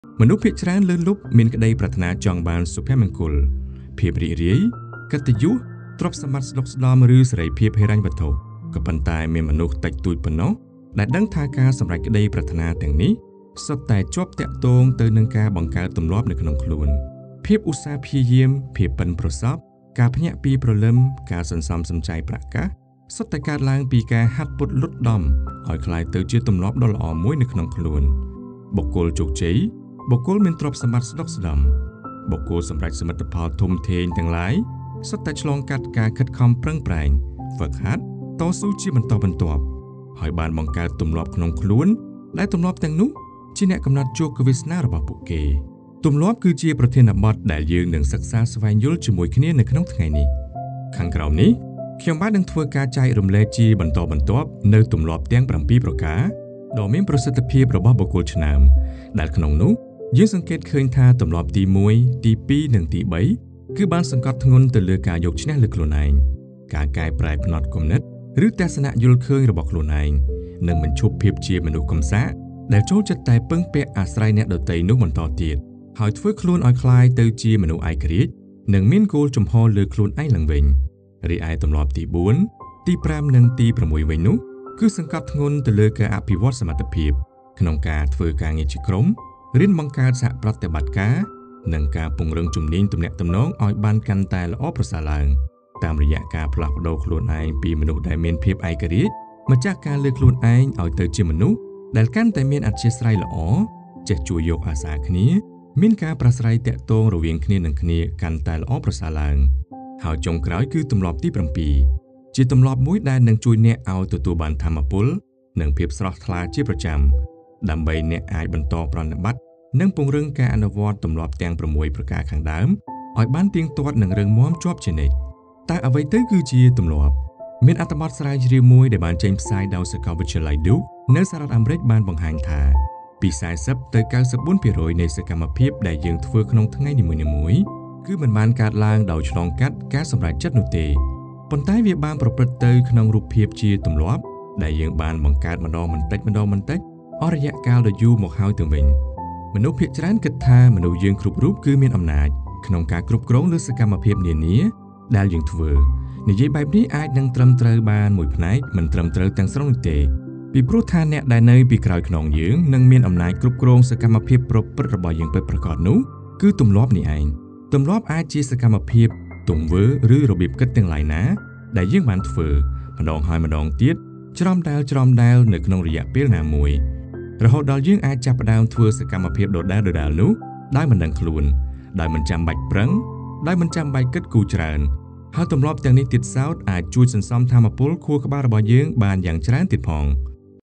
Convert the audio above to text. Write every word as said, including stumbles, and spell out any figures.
មនុស្សភាគច្រើនលើសលប់មានក្តីប្រាថ្នាចង់បានសុភមង្គលភាពរីករាយកិត្តិយសទ្រព្យសម្បត្តិស្ដុកស្ដំឬសេរីភាពហិរញ្ញវត្ថុក៏ប៉ុន្តែមានមនុស្សតិចតួចប៉ុណ្ណោះដែលដឹងថាការសម្រេចក្តីប្រាថ្នាទាំងនេះសុទ្ធតែជាប់តាក់ទងទៅនឹងការបង្កើតទម្លាប់នៅក្នុងខ្លួនភាពឧស្សាហ៍ព្យាយាមភាពប៉ិនប្រសប់ការភ្ញាក់ពីព្រលឹមការសន្សំសំចៃប្រាក់កាសសុទ្ធតែកើតឡើងពីការហាត់ពុតលុតដំឲ្យคล้ายទៅជាទម្លាប់ដ៏ល្អមួយនៅក្នុងខ្លួនបុគ្គលជោគជ័យបុគ្គលមានទ្រព្យសម្បត្តិស្ដុកស្ដម្ភបុគ្គលសម្រេចសមិទ្ធផលធំធេងទាំងឡាយសុទ្ធតែឆ្លងកាត់ការខិតខំប្រឹងប្រែងហ្វឹកហាត់តស៊ូជាបន្តបន្ទាប់ហើយបានបង្កើតទម្លាប់ក្នុងខ្លួនដែលទម្លាប់ទាំងនោះជាអ្នកកំណត់ជោគវាសនារបស់ពួកគេទម្លាប់គឺជាប្រធានបទដែលយើងនឹងសិក្សាស្វែងយល់ជាមួយគ្នានៅក្នុងថ្ងៃនេះខាងក្រោមនេះខ្ញុំបាទនឹងធ្វើការចែករំលែកជាបន្តបន្ទាប់នៅទម្លាប់ទាំងប្រាំពីរប្រការដ៏មានប្រសិទ្ធភាពរបស់បុគ្គលឆ្នើមដែលក្នុងនោះយើងសង្កេតឃើញថាទម្លាប់ទីមួយទីពីរនិងទីបីគឺបានសង្កត់ធ្ងន់ទៅលើការយកឈ្នះលើខ្លួនឯងការកែប្រែផ្នត់គំនិតឬទស្សនៈយល់ឃើញរបស់ខ្លួនឯងនិងបញ្ឈប់ភាពជាមនុស្សកំសាកដែលចូលចិត្តតែពឹងពាក់អាស្រ័យអ្នកដទៃនោះបន្តទៀតហើយធ្វើខ្លួនឲ្យคล้ายទៅជាមនុស្សឯករាជ្យនិងមានគោលចំហលើខ្លួនឯងឡើងវិញរីឯទម្លាប់ទីបួនទីប្រាំនិងទីប្រាំមួយវិញនោះគឺសង្កត់ធ្ងន់ទៅលើការអភិវឌ្ឍសមត្ថភាពក្នុងការធ្វើការងារជាក្រុមរៀនបង្កើតសហប្រតិបត្តិការនិងការពង្រឹងជំនាញទំនាក់ទំនងឲ្យបានកាន់តែល្អប្រសើរឡើងតាមរយៈការផ្លាស់ប្ដូរខ្លួនឯងពីមនុស្សដែលមានភាពឯករាជ្យមកចាស់ការលើកខ្លួនឯងឲ្យទៅជាមនុស្សដែលកាន់តែមានអធ្យាស្រ័យល្អចេះជួយយកអាសាគ្នាមានការប្រស្រ័យតាក់ទងរវាងគ្នានឹងគ្នាកាន់តែល្អប្រសើរឡើងហើយចុងក្រោយគឺទម្លាប់ទីប្រាំពីរជាទម្លាប់មួយដែលនឹងជួយអ្នកឲ្យទទួលបានថាមពលនិងភាពស្រស់ថ្លាជាប្រចាំដើម្បីអ្នកអាចបន្តប្រតិបត្តិនិងពង្រឹងការអនុវត្តទម្លាប់ទាំងប្រាំមួយប្រការខាងដើមឲ្យបានទៀងទាត់និងរឹងមាំជាប់ជានិច្ចតែអ្វីទៅគឺជាទម្លាប់មានអត្ថបទស្រាវជ្រាវមួយដែលបានចេញផ្សាយដោយសាកលវិទ្យាល័យ Duke នៅសហរដ្ឋអាមេរិកបានបង្ហាញថាពី สี่สิบ ទៅ เก้าสิบสี่% នៃសកម្មភាពដែលយើងធ្វើក្នុងថ្ងៃនីមួយៗគឺមិនបានកើតឡើងដោយឆ្លងកាត់ការសម្រេចចិត្តនោះទេប៉ុន្តែវាបានប្រព្រឹត្តទៅក្នុងរូបភាពជាទម្លាប់ដែលយើងបានបង្កើតម្ដងបន្តិចម្ដងបន្តិចអស់រយៈកាលដ៏យូរមកហើយទៅវិញមនុស្សភាគច្រើនគិតថាមនុស្សយើងគ្រប់រូបគឺមានអំណាចក្នុងការគ្រប់គ្រងលើសកម្មភាពនានាដែលយើងធ្វើនិយាយបែបនេះអាចនឹងត្រឹមត្រូវបានមួយផ្នែកមិនត្រឹមត្រូវទាំងស្រុងនោះទេពីព្រោះថាអ្នកដែលនៅពីក្រោយខ្នងយើងនឹងមានអំណាចគ្រប់គ្រងសកម្មភាពប្រព្រឹត្តរបស់យើងពិតប្រាកដនោះគឺទម្លាប់នេះឯងទម្លាប់អាចជាសកម្មភាពទង្វើឬរបៀបគិតទាំងឡាយណាដែលយើងបានធ្វើម្ដងហើយម្ដងទៀតច្រំដែលច្រំដែលនៅក្នុងរយៈពេលណាមួយរហូតដល់យើងអាចចាប់ផ្ដើមធ្វើសកម្មភាពដដែលដដែលនោះដោយមិនដឹងខ្លួនដោយមិនចាំបាច់ប្រឹងដោយមិនចាំបាច់គិតគូរច្រើនហើយទម្លាប់ទាំងនេះទៀតសោតអាចជួយសន្សំថាមពលខួរក្បាលរបស់យើងបានយ៉ាងច្រើនទៀតផង